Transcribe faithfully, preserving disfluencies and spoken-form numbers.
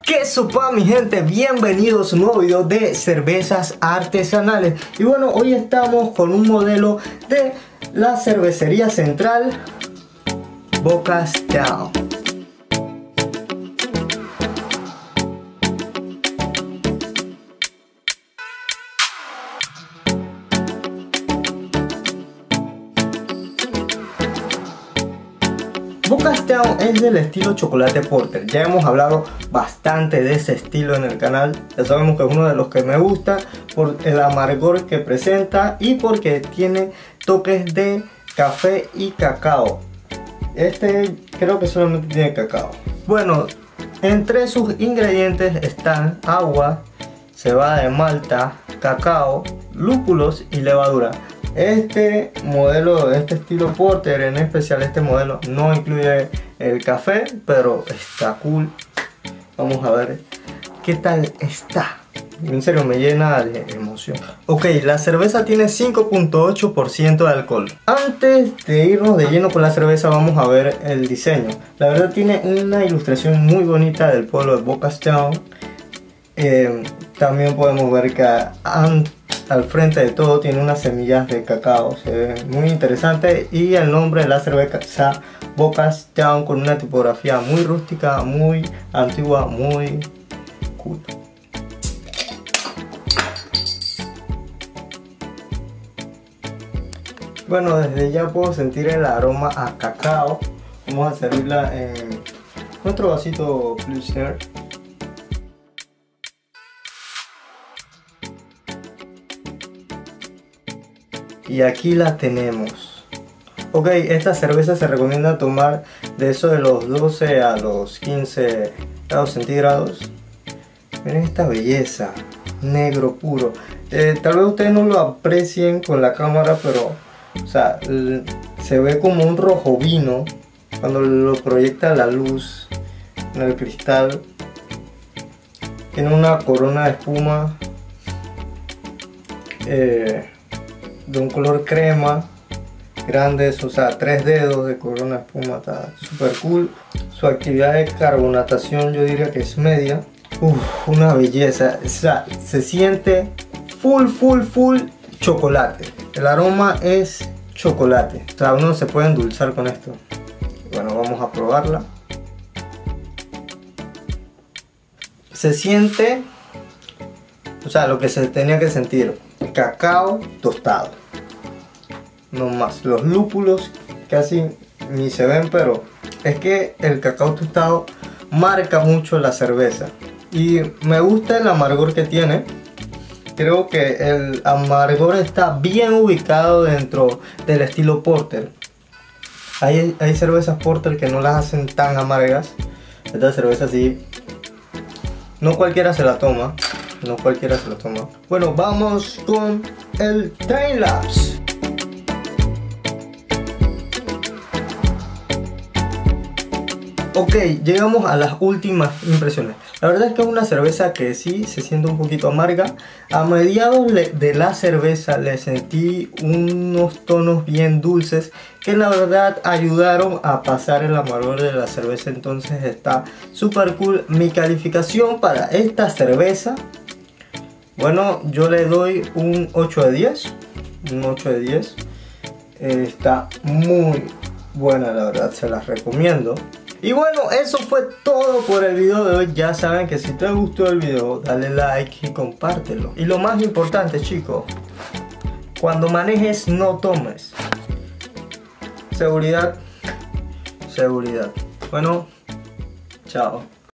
¿Qué sopa, mi gente? Bienvenidos a un nuevo video de cervezas artesanales. Y bueno, hoy estamos con un modelo de la cervecería central Bocas Down. Bocas Down es del estilo chocolate porter. Ya hemos hablado bastante de ese estilo en el canal. Ya sabemos que es uno de los que me gusta por el amargor que presenta y porque tiene toques de café y cacao. Este creo que solamente tiene cacao. Bueno, entre sus ingredientes están agua, cebada de malta, cacao, lúpulos y levadura. Este modelo de este estilo porter, en especial este modelo, no incluye el café, pero está cool. Vamos a ver qué tal está. En serio, me llena de emoción. Ok, la cerveza tiene cinco punto ocho por ciento de alcohol. Antes de irnos de lleno con la cerveza, vamos a ver el diseño. La verdad tiene una ilustración muy bonita del pueblo de Bocas Down. Eh, también podemos ver que han al frente de todo tiene unas semillas de cacao, se ve muy interesante, y el nombre de la cerveza Bocas Down con una tipografía muy rústica, muy antigua, muy cool. Bueno, desde ya puedo sentir el aroma a cacao. Vamos a servirla en nuestro vasito Pilsner. Y aquí la tenemos. Ok, esta cerveza se recomienda tomar de eso de los doce a los quince grados centígrados. Miren esta belleza, negro puro. Eh, tal vez ustedes no lo aprecien con la cámara, pero o sea, se ve como un rojo vino cuando lo proyecta la luz en el cristal. Tiene una corona de espuma Eh, de un color crema, grandes, o sea, tres dedos de corona de espuma, está super cool. Su actividad de carbonatación yo diría que es media. Uf, una belleza, o sea, se siente full, full, full chocolate. El aroma es chocolate, o sea, uno se puede endulzar con esto. Bueno, vamos a probarla. Se siente, o sea, lo que se tenía que sentir: cacao tostado. No más, los lúpulos casi ni se ven, pero es que el cacao tostado marca mucho la cerveza. Y me gusta el amargor que tiene. Creo que el amargor está bien ubicado dentro del estilo porter. Hay, hay cervezas porter que no las hacen tan amargas. Esta cerveza sí, no cualquiera se la toma. No cualquiera se la toma. Bueno, vamos con el timelapse. Ok, llegamos a las últimas impresiones. La verdad es que es una cerveza que sí se siente un poquito amarga. A mediados de la cerveza le sentí unos tonos bien dulces que la verdad ayudaron a pasar el amargor de la cerveza. Entonces está súper cool. Mi calificación para esta cerveza, bueno, yo le doy un ocho de diez. Un ocho de diez. Eh, está muy buena, la verdad, se las recomiendo. Y bueno, eso fue todo por el video de hoy. Ya saben que si te gustó el video, dale like y compártelo. Y lo más importante, chicos, cuando manejes no tomes. Seguridad, seguridad. Bueno, chao.